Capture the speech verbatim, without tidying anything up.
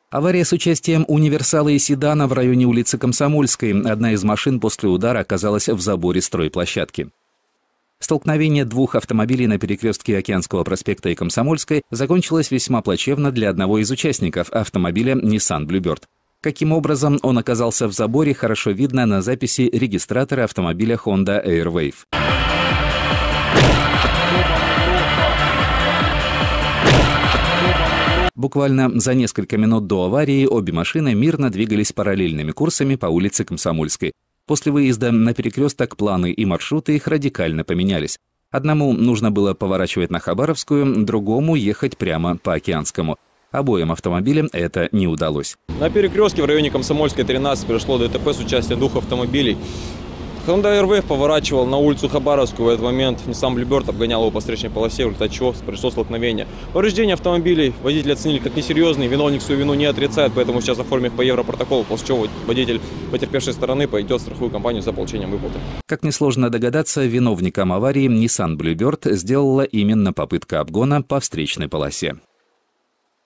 Авария с участием универсала и седана в районе улицы Комсомольской. Одна из машин после удара оказалась в заборе стройплощадки. Столкновение двух автомобилей на перекрестке Океанского проспекта и Комсомольской закончилось весьма плачевно для одного из участников автомобиля Nissan Bluebird. Каким образом он оказался в заборе, хорошо видно на записи регистратора автомобиля Honda Airwave. Буквально за несколько минут до аварии обе машины мирно двигались параллельными курсами по улице Комсомольской. После выезда на перекресток планы и маршруты их радикально поменялись. Одному нужно было поворачивать на Хабаровскую, другому ехать прямо по Океанскому. Обоим автомобилям это не удалось. На перекрестке в районе Комсомольской, тринадцать, произошло ДТП с участием двух автомобилей. Honda Airwave поворачивал на улицу Хабаровскую. В этот момент Nissan Bluebird обгонял его по встречной полосе, в результате чего произошло столкновение. Повреждения автомобилей водители оценили как несерьезные. Виновник свою вину не отрицает, поэтому сейчас оформим по европротоколу, после чего водитель потерпевшей стороны пойдет в страховую компанию за получением выплаты. Как несложно догадаться, виновником аварии Nissan Bluebird сделала именно попытка обгона по встречной полосе.